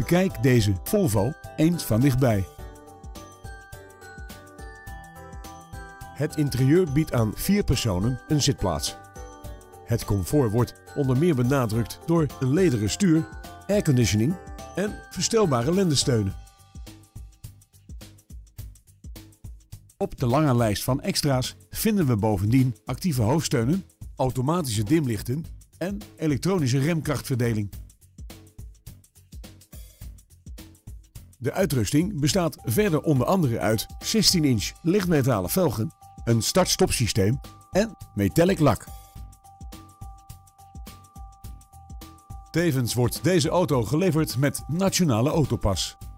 Bekijk deze Volvo eens van dichtbij. Het interieur biedt aan 4 personen een zitplaats. Het comfort wordt onder meer benadrukt door een lederen stuur, airconditioning en verstelbare lendensteunen. Op de lange lijst van extra's vinden we bovendien actieve hoofdsteunen, automatische dimlichten en elektronische remkrachtverdeling. De uitrusting bestaat verder onder andere uit 16-inch lichtmetalen velgen, een start-stop systeem en metallic lak. Tevens wordt deze auto geleverd met Nationale Autopas.